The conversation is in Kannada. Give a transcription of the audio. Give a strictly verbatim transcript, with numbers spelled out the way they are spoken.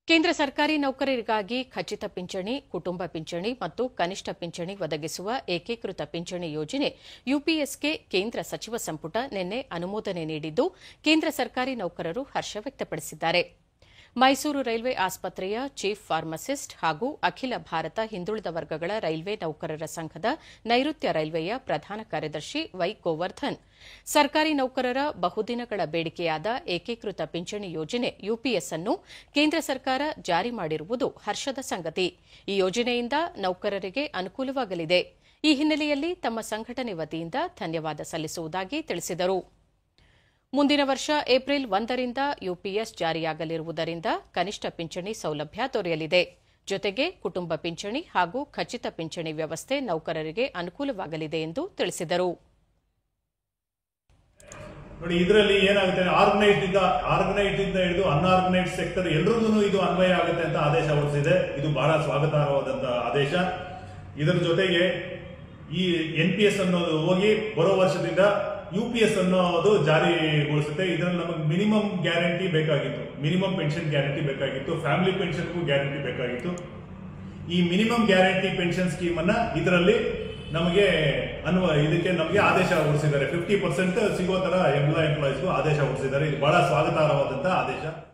ಕೇಂದ್ರ ಸರ್ಕಾರಿ ನೌಕರರಿಗಾಗಿ ಖಚಿತ ಪಿಂಚಣಿ, ಕುಟುಂಬ ಪಿಂಚಣಿ ಮತ್ತು ಕನಿಷ್ಠ ಪಿಂಚಣಿ ಒದಗಿಸುವ ಏಕೀಕೃತ ಪಿಂಚಣಿ ಯೋಜನೆ ಯುಪಿಎಸ್ಗೆ ಕೇಂದ್ರ ಸಚಿವ ಸಂಪುಟ ನಿನ್ನೆ ಅನುಮೋದನೆ ನೀಡಿದ್ದು, ಕೇಂದ್ರ ಸರ್ಕಾರಿ ನೌಕರರು ಹರ್ಷ ವ್ಯಕ್ತಪಡಿಸಿದ್ದಾರೆ. ಮೈಸೂರು ರೈಲ್ವೆ ಆಸ್ಪತ್ರೆಯ ಚೀಫ್ ಫಾರ್ಮಸಿಸ್ಟ್ ಹಾಗೂ ಅಖಿಲ ಭಾರತ ಹಿಂದುಳಿದ ವರ್ಗಗಳ ರೈಲ್ವೆ ನೌಕರರ ಸಂಘದ ನೈಋತ್ಯ ರೈಲ್ವೆಯ ಪ್ರಧಾನ ಕಾರ್ಯದರ್ಶಿ ವೈ ಗೋವರ್ಧನ್, ಸರ್ಕಾರಿ ನೌಕರರ ಬಹುದಿನಗಳ ಬೇಡಿಕೆಯಾದ ಏಕೀಕೃತ ಪಿಂಚಣಿ ಯೋಜನೆ ಯುಪಿಎಸ್ ಅನ್ನು ಕೇಂದ್ರ ಸರ್ಕಾರ ಜಾರಿ ಮಾಡಿರುವುದು ಹರ್ಷದ ಸಂಗತಿ. ಈ ಯೋಜನೆಯಿಂದ ನೌಕರರಿಗೆ ಅನುಕೂಲವಾಗಲಿದೆ. ಈ ಹಿನ್ನೆಲೆಯಲ್ಲಿ ತಮ್ಮ ಸಂಘಟನೆ ವತಿಯಿಂದ ಧನ್ಯವಾದ ಸಲ್ಲಿಸುವುದಾಗಿ ತಿಳಿಸಿದರು. ಮುಂದಿನ ವರ್ಷ ಏಪ್ರಿಲ್ ಒಂದರಿಂದ ಯುಪಿಎಸ್ ಜಾರಿಯಾಗಲಿರುವುದರಿಂದ ಕನಿಷ್ಠ ಪಿಂಚಣಿ ಸೌಲಭ್ಯ ದೊರೆಯಲಿದೆ. ಜೊತೆಗೆ ಕುಟುಂಬ ಪಿಂಚಣಿ ಹಾಗೂ ಖಚಿತ ಪಿಂಚಣಿ ವ್ಯವಸ್ಥೆ ನೌಕರರಿಗೆ ಅನುಕೂಲವಾಗಲಿದೆ ಎಂದು ತಿಳಿಸಿದರು. ನೋಡಿ, ಇದರಲ್ಲಿ ಏನಾಗುತ್ತೆ, ಆರ್ಗನೈಸ್ಡ್ ಇಂದ ಆರ್ಗನೈಸ್ಡ್ ಇಂದ ಹಿಡಿದು ಅನ್ಆರ್ಗನೈಸ್ಡ್ ಸೆಕ್ಟರ್ ಎಲ್ಲರಿಗೂ ಇದು ಅನ್ವಯ ಆಗುತ್ತೆ ಅಂತ ಆದೇಶ ಹೊರಡಿಸಿದೆ. ಇದು ಬಹಳ ಸ್ವಾಗತಾರ್ಹವಾದಂತಹ ಆದೇಶ. ಇದರ ಜೊತೆಗೆ ಈ ಎನ್ ಪಿ ಎಸ್ ಅನ್ನೋದು ಹೋಗಿ ಬರೋ ವರ್ಷದಿಂದ ಯುಪಿಎಸ್ ಅನ್ನೋದು ಜಾರಿಗೊಳಿಸುತ್ತೆ. ಇದರಲ್ಲಿ ನಮಗೆ ಮಿನಿಮಮ್ ಗ್ಯಾರಂಟಿ ಬೇಕಾಗಿತ್ತು, ಮಿನಿಮಮ್ ಪೆನ್ಷನ್ ಗ್ಯಾರಂಟಿ ಬೇಕಾಗಿತ್ತು, ಫ್ಯಾಮಿಲಿ ಪೆನ್ಷನ್ಗೂ ಗ್ಯಾರಂಟಿ ಬೇಕಾಗಿತ್ತು. ಈ ಮಿನಿಮಮ್ ಗ್ಯಾರಂಟಿ ಪೆನ್ಷನ್ ಸ್ಕೀಮ್ ಅನ್ನ ಇದರಲ್ಲಿ ನಮಗೆ ಅನ್ವ ಇದಕ್ಕೆ ನಮಗೆ ಆದೇಶ ಹೊರಡಿಸಿದ್ದಾರೆ. ಫಿಫ್ಟಿ ಪರ್ಸೆಂಟ್ ಸಿಗೋ ತರ ಎಲ್ಲ ಎಂಪ್ಲಾಯೀಸ್ಗೂ ಆದೇಶ ಹೊರಡಿಸಿದ್ದಾರೆ. ಇದು ಬಹಳ ಸ್ವಾಗತಾರ್ಹವಾದಂತಹ ಆದೇಶ.